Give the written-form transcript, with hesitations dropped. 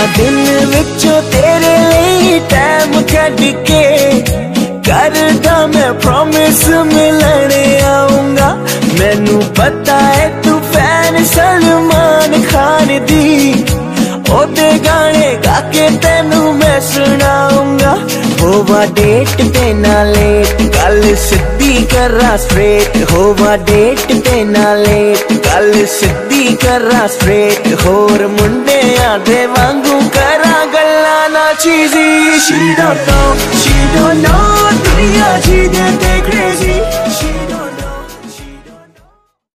दिन विचों तेरे लिए टाइम कढ के करदा मैं प्रॉमिस मिलने आऊंगा। मैनू पता है तू फैन सलमान खान दी, ओदे गाने गा के तेनू मैं सुनाऊंगा। होवा डेट पे ना लेट, गल सिद्धी करा स्ट्रेट। होवा डेट पे ना लेट, गल सिद्धी करा स्ट्रेट। होर मुंडियां दे वांगू करा गल्ला ना चीज़ी। She don't know, दुनिया जी दे crazy।